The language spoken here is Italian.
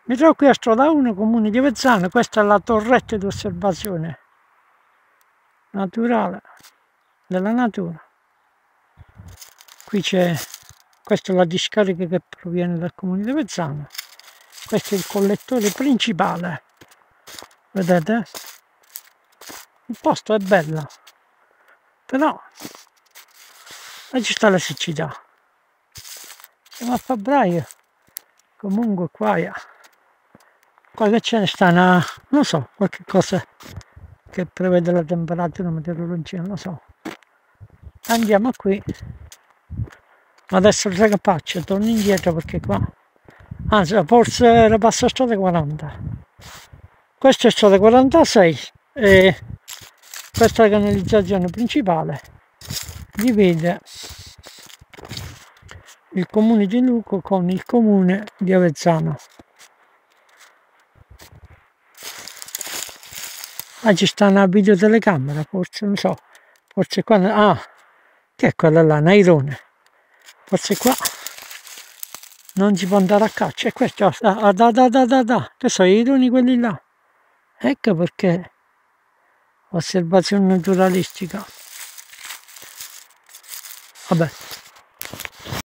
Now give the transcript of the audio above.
Mi trovo qui a Strada 1, comune di Avezzano. Questa è la torretta di osservazione naturale della natura. Qui c'è, questa è la discarica che proviene dal comune di Avezzano. Questo è il collettore principale, vedete? Il posto è bello, però ci sta la siccità. Siamo a febbraio, comunque qua che ce ne sta non so, qualche cosa che prevede la temperatura meteorologica, non so. Andiamo qui, adesso sai che faccio, torno indietro perché qua, anzi forse era passa strada 40, questa è strada 46 e questa è la canalizzazione principale, divide il comune di Luco con il comune di Avezzano. Ci sta una videotelecamera, forse, non so, forse qua, che è quella là, Nairone, forse qua non si può andare a caccia, e questo, che sono i ironi quelli là, ecco perché osservazione naturalistica, vabbè.